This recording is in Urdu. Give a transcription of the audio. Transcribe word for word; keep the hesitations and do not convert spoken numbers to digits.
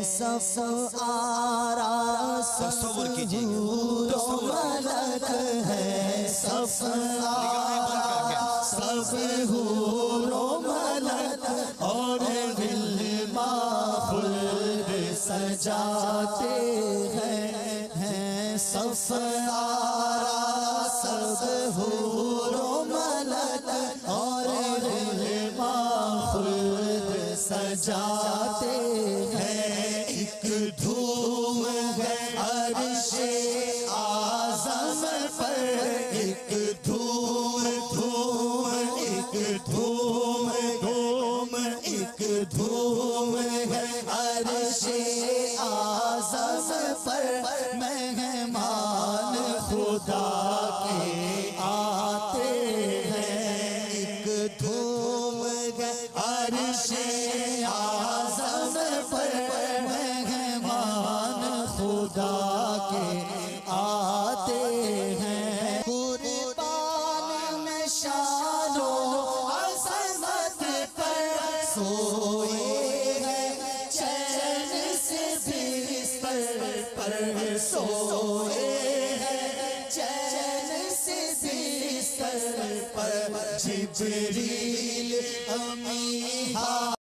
صف آرا تصور کیجئے تو ملک ہے صف آرا سب حور و ملک اور غلمان خلد سجاتے ہیں صف آرا سب حور و ملک اور غلمان خلد سجاتے ہیں ایک دھوم ہے عرش اعظم پر ایک دھوم دھوم ایک دھوم دھوم ایک دھوم ہے عرش اعظم پر مہمان خدا کے آتے ہیں ایک دھوم ہے عرش اعظم پر مہمان خدا کے آتے ہیں قربان میں شان و عظمت پر سوئے ہیں چین سے بستر پر سوئے ہیں چین سے بستر پر جبریل امی